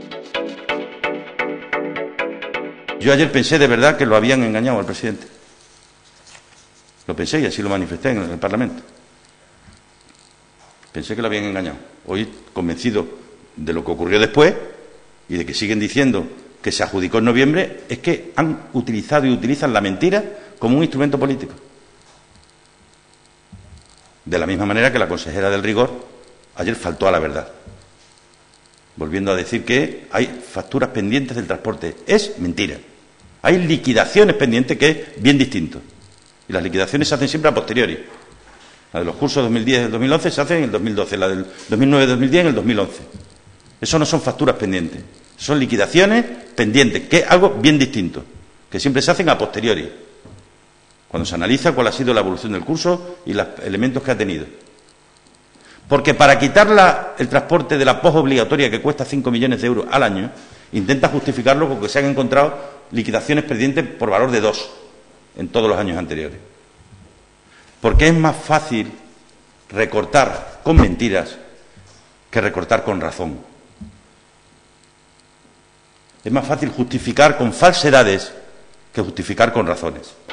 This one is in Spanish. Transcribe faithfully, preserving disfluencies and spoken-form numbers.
Yo ayer pensé de verdad que lo habían engañado al presidente. Lo pensé y así lo manifesté en el Parlamento. Pensé que lo habían engañado. Hoy, convencido de lo que ocurrió después y de que siguen diciendo que se adjudicó en noviembre, es que han utilizado y utilizan la mentira como un instrumento político. De la misma manera que la consejera del rigor ayer faltó a la verdad, volviendo a decir que hay facturas pendientes del transporte. Es mentira. Hay liquidaciones pendientes, que es bien distinto. Y las liquidaciones se hacen siempre a posteriori. La de los cursos dos mil diez y del dos mil once se hace en el dos mil doce, la del dos mil nueve y dos mil diez en el dos mil once. Eso no son facturas pendientes, son liquidaciones pendientes, que es algo bien distinto, que siempre se hacen a posteriori, cuando se analiza cuál ha sido la evolución del curso y los elementos que ha tenido. Porque para quitar la, el transporte de la posobligatoria, que cuesta cinco millones de euros al año, intenta justificarlo porque se han encontrado liquidaciones pendientes por valor de dos en todos los años anteriores. Porque es más fácil recortar con mentiras que recortar con razón. Es más fácil justificar con falsedades que justificar con razones.